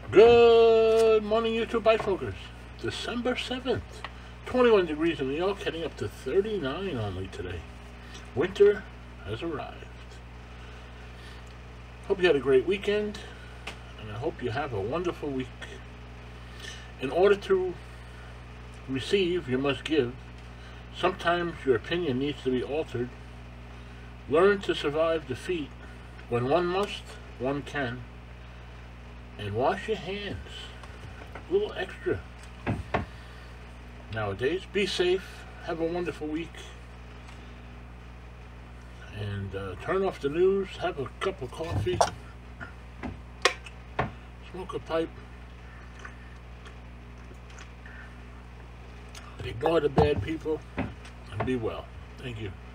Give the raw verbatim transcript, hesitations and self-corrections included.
Good morning, YouTube bifocals. December seventh, twenty-one degrees in New York, heading up to thirty-nine only today. Winter has arrived. Hope you had a great weekend, and I hope you have a wonderful week. In order to receive, you must give. Sometimes your opinion needs to be altered. Learn to survive defeat. When one must, one can. And wash your hands. A little extra nowadays. Be safe. Have a wonderful week. And uh, turn off the news. Have a cup of coffee. Smoke a pipe. Ignore the bad people. And be well. Thank you.